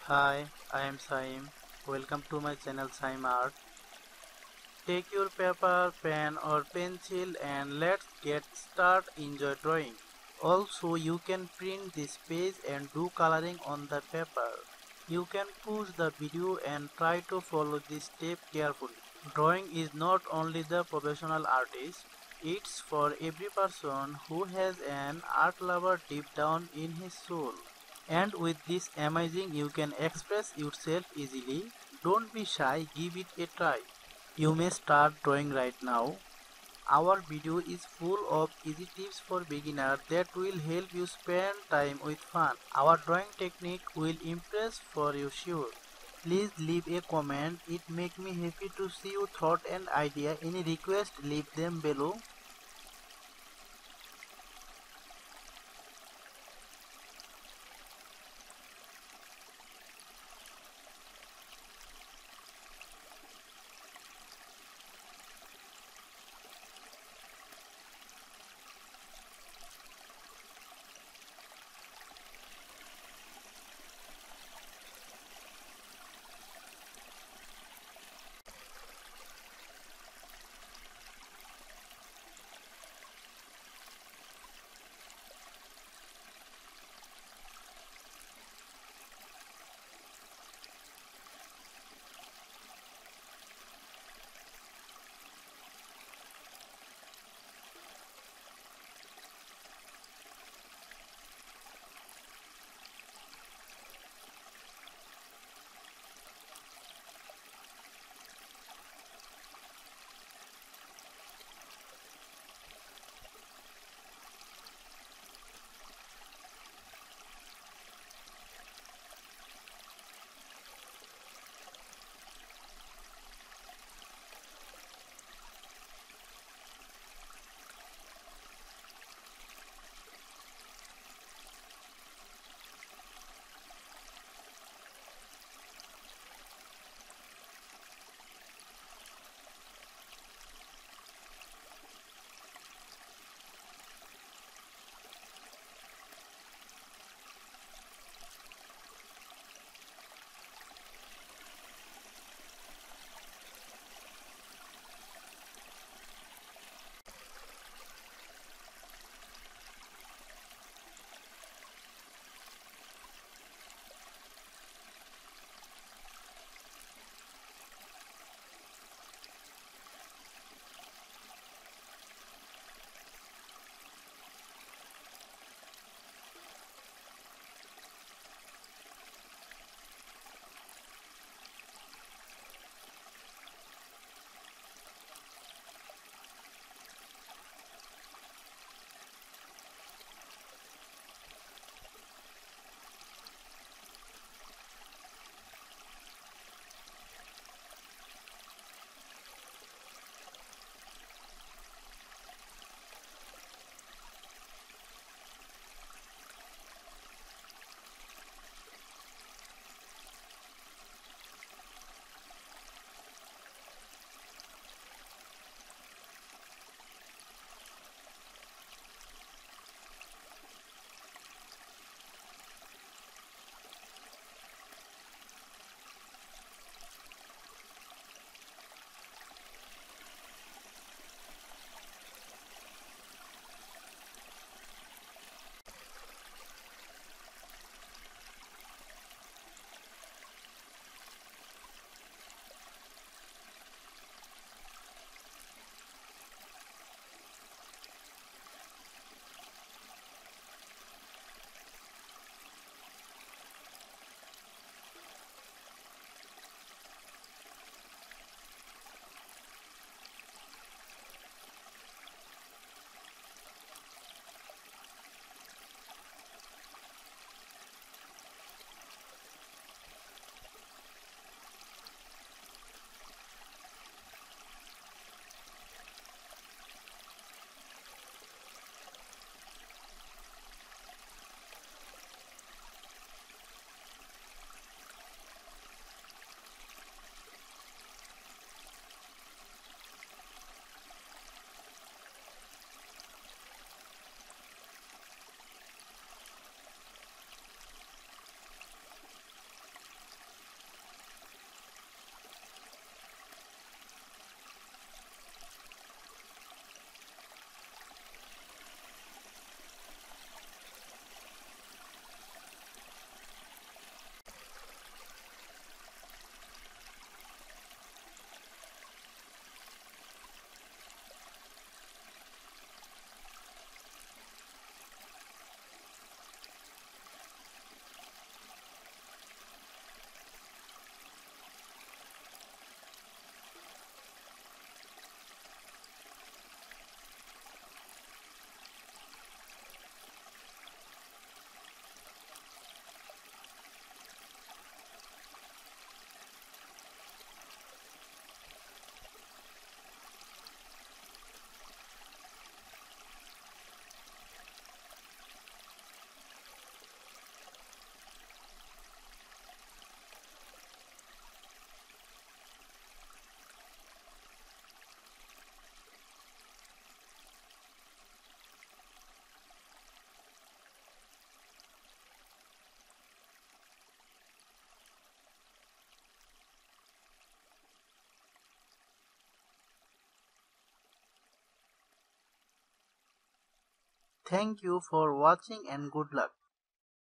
Hi, I am Shaem. Welcome to my channel Shaem Art. Take your paper, pen or pencil and let's get started. Enjoy drawing. Also, you can print this page and do coloring on the paper. You can pause the video and try to follow this step carefully. Drawing is not only the professional artist, it's for every person who has an art lover deep down in his soul. And with this amazing you can express yourself easily. Don't be shy, give it a try. You may start drawing right now. Our video is full of easy tips for beginners that will help you spend time with fun. Our drawing technique will impress for you sure. Please leave a comment. It makes me happy to see your thought and idea. Any request, leave them below. Thank you for watching and good luck.